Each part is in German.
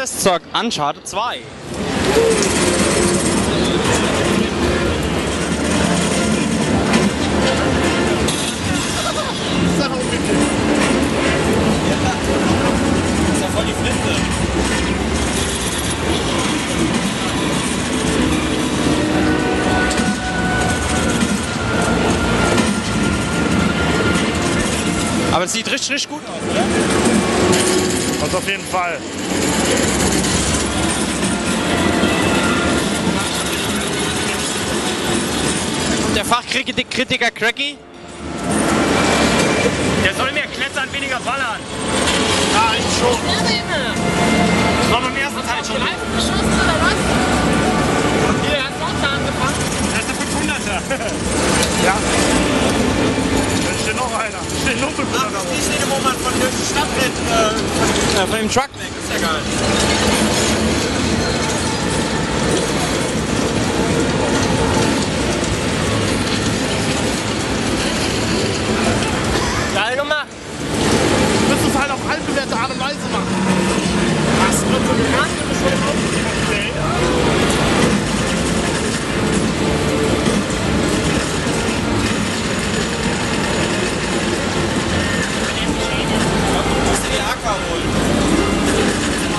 Neues zur Uncharted 2. Das ist ja voll die Flinte. Aber es sieht richtig gut aus, oder? Das auf jeden Fall. Und der Fachkritiker Cracky? Der soll mehr klettern, weniger ballern. Ja, ich schon. Das war beim ersten Teil schon. Geschossen oder was? Hier, hast du auch da angefangen? Das ist der 500er. Ja. Da steht noch einer. Da steht noch 500er. Das ist die Szene, wo man von der Stadt rennt. Von dem Truck weg. Das ist ja geil. Geil gemacht. Du müsstest es halt auf altbewährte Art und Weise machen. Hast du so gemacht oder schon im Auto? Nee. Du musst dir die AK holen.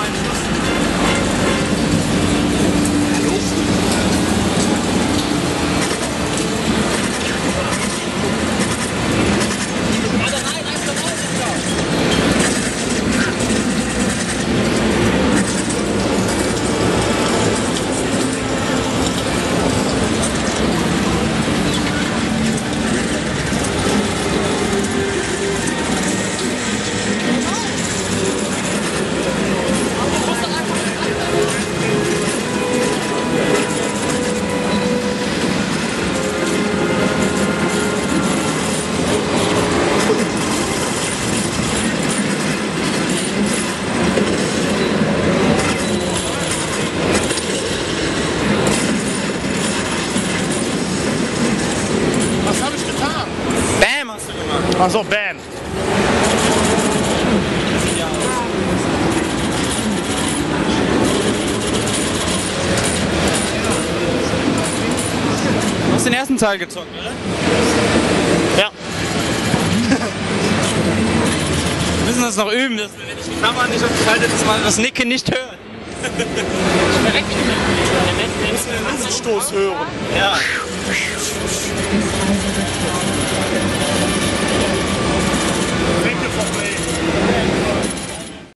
Was habe ich getan? Bam hast du gemacht. Achso, Bam. Du hast den ersten Teil gezockt, oder? Ja. Wir müssen das noch üben, dass wir, wenn ich die Kamera nicht umschalte, dass man das Nicken nicht hört. Wir müssen den Linsenstoß hören. Ja. Thank you for playing.